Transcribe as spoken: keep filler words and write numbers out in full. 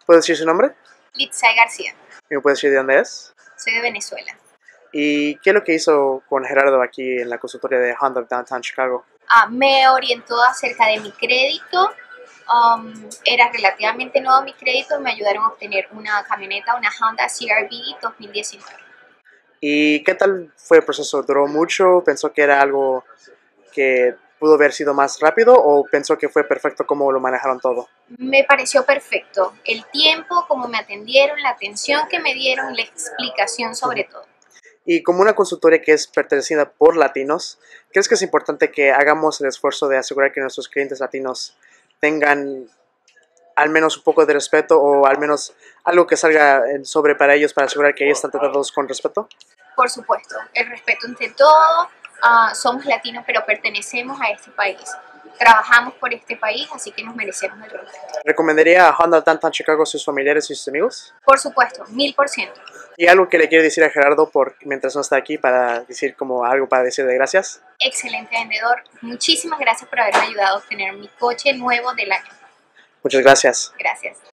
¿Puedes decir su nombre? Litzai García. ¿Y me puedes decir de dónde es? Soy de Venezuela. ¿Y qué es lo que hizo con Gerardo aquí en la consultoría de Honda of Downtown Chicago? Ah, me orientó acerca de mi crédito. Um, era relativamente nuevo mi crédito y me ayudaron a obtener una camioneta, una Honda C R V dos mil diecinueve. ¿Y qué tal fue el proceso? ¿Duró mucho? ¿Pensó que era algo que pudo haber sido más rápido o pensó que fue perfecto cómo lo manejaron todo? Me pareció perfecto. El tiempo, cómo me atendieron, la atención que me dieron, la explicación sobre todo. Y como una consultoría que es pertenecida por latinos, ¿crees que es importante que hagamos el esfuerzo de asegurar que nuestros clientes latinos tengan al menos un poco de respeto o al menos algo que salga en sobre para ellos para asegurar que ellos están tratados con respeto? Por supuesto, el respeto ante todo. Uh, somos latinos, pero pertenecemos a este país. Trabajamos por este país, así que nos merecemos el respeto. ¿Recomendaría a Honda Downtown Chicago a sus familiares y sus amigos? Por supuesto, mil por ciento. ¿Y algo que le quiere decir a Gerardo por mientras no está aquí para decir como algo para decir de gracias? Excelente vendedor. Muchísimas gracias por haberme ayudado a obtener mi coche nuevo del año. Muchas gracias. Gracias.